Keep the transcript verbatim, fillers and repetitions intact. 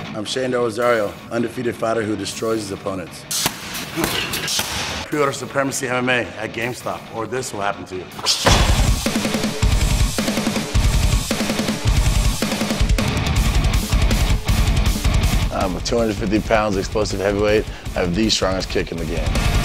I'm Rosario, undefeated fighter who destroys his opponents. Pre-order Supremacy M M A at GameStop, or this will happen to you. I'm a two hundred fifty pounds explosive heavyweight. I have the strongest kick in the game.